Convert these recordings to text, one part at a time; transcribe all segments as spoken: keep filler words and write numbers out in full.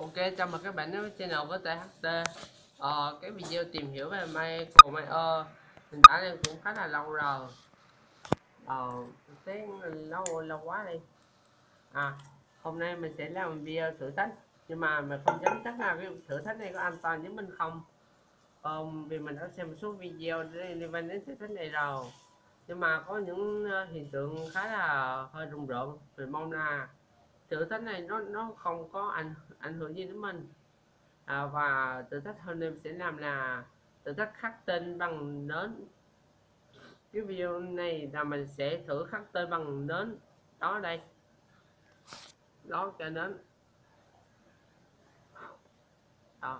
Ok, chào mừng các bạn đến với channel của tê hát tê. Ờ, cái video tìm hiểu về Michael Myers mình đã lên cũng khá là lâu rồi. Ờ, tiếng lâu lâu quá đi. À, hôm nay mình sẽ làm một video thử thách, nhưng mà mình không dám chắc là cái thử thách này có an toàn với mình không. Ờ, vì mình đã xem một số video liên quan đến thử thách này rồi, nhưng mà có những uh, hiện tượng khá là hơi rùng rợn. Mình mong là thử thách này nó nó không có ảnh ảnh hưởng gì đến mình. À, và thử thách hôm nay sẽ làm là thử thách khắc tên bằng nến. Cái video này là mình sẽ thử khắc tên bằng nến. Đó đây, đó cái nến đó.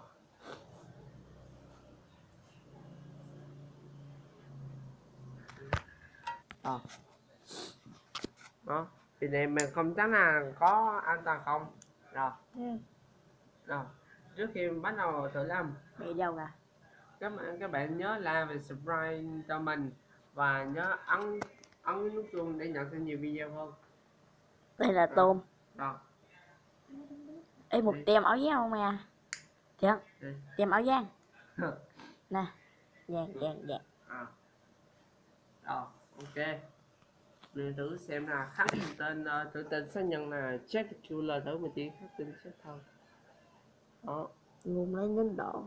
Đó. Đó thì này mình không chắc là có an toàn không. Rồi Ừ. rồi trước khi bắt đầu thử làm, Bị đâu cả? các bạn các bạn nhớ like và subscribe cho mình, và nhớ ấn ấn nút chuông để nhận thêm nhiều video hơn. Đây là Đó. tôm. Đó. Ê, một Đi. tem áo giang không mày à? Thiệt, Đi. tem áo giang. Nè, vàng vàng vàng. À. Rồi, ok. Mình thử xem là khắc tên uh, thử tên sát nhân là Jack Killer, thử mình chỉ khắc tên Jack thôi. Đó. Nguồn lên đến độ.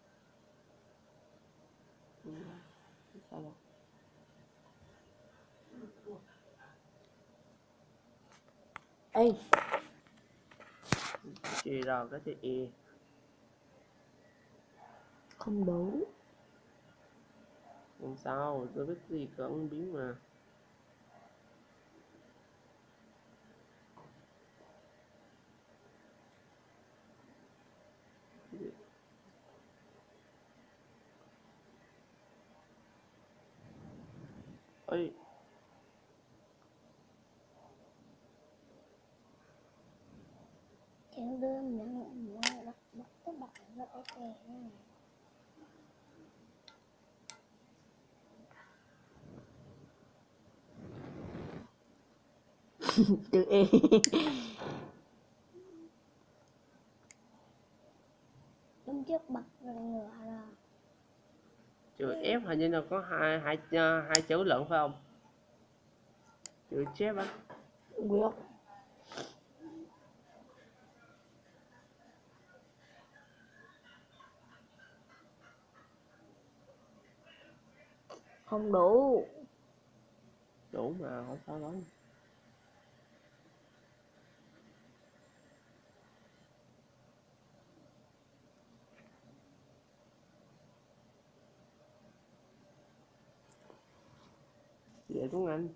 Ừ. Sao rồi? Ê, Chị rồi cái thì không đủ. không sao, tôi biết gì cần biến mà. Ơi, Chẳng đưa những những bắt bắt các bạn nó ok nha. Chữ E. Lúc trước bật rồi ngựa rồi. chữ F hình như là có hai hai uh, hai chữ lận phải không? Chữ chép á. Quyết. Không đủ. Đủ mà, không sao lắm. Vậy Tuấn Anh.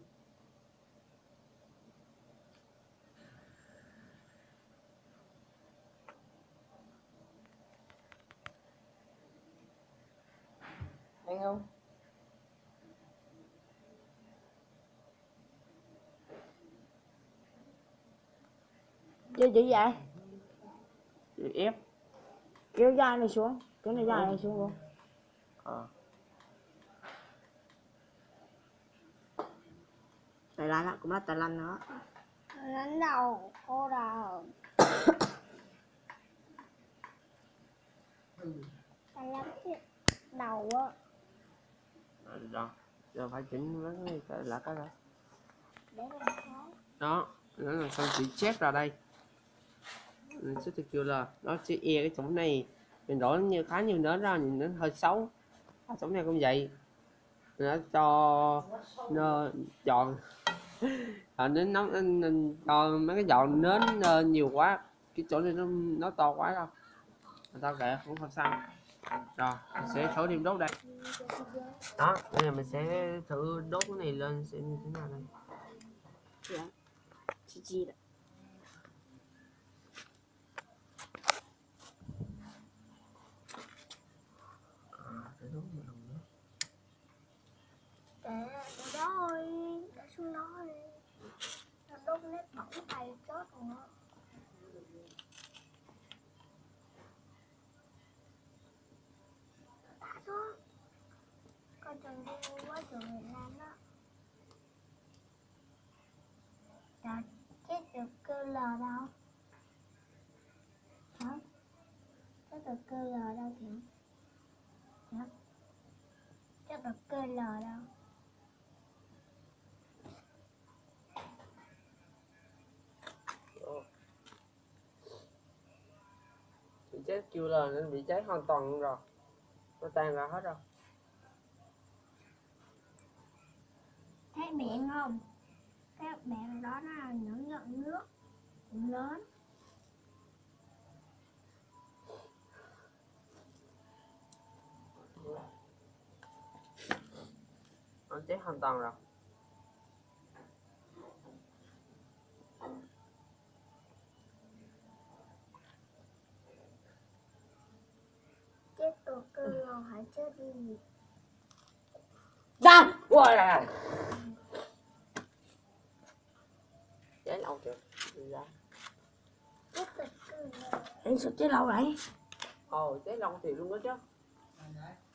Thấy không? Chưa chữ gì vậy? Chữ F. Kéo dai này xuống. Cái này dai này xuống luôn. À. Tài lanh á, cũng là tài lanh nữa. Đánh đầu cô đầu. Ta lắm chứ đầu á. À, đó. Giờ phải chỉnh mấy cái là cái đó. Để làm khó. Đó, nó là xong chữ chép ra đây. Sẽ thực sự là nó chữ E cái chỗ này mình đổi nhiều khá nhiều nến ra, nhìn nó hơi xấu. À, chỗ này cũng vậy. Nó cho nó chọn à, nến nóng nên cho mấy cái dọn nến uh, nhiều quá, cái chỗ này nó nó to quá đâu. Người ta kệ cũng không sao. Rồi mình sẽ thử điểm đốt đây. Đó, bây giờ mình sẽ thử đốt cái này lên xem như thế nào đây. Dạ. Chi chi đó. À, để đốt một lần nữa. Để để đó thôi, để xuống đó đi. Nó đốt nét bỏng tay chết luôn á. Thả xuống. Coi chừng đi quá trường Việt Nam đó. Trời, chết được kêu lờ đâu. Hả? được cơ lờ đâu thì Hả? Chắc được cơ lờ đâu. Ồ. Bị cháy kêu là nên bị cháy hoàn toàn luôn rồi, nó tan ra hết rồi. Thấy miệng không? Cái miệng đó nó những giọt nước cũng lớn. Nó cháy hoàn toàn rồi. Chết được cơ lờ hãy chết đi. Ra. Wow. Cháy lâu chưa? Đi ra. Chết được cơ lờ. Em sao chết lâu vậy? Ồ, cháy lâu thì luôn đó chứ.